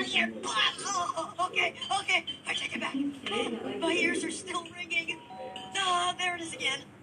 here. Oh, okay. I take it back. Oh, my ears are still ringing. Ah, there it is again.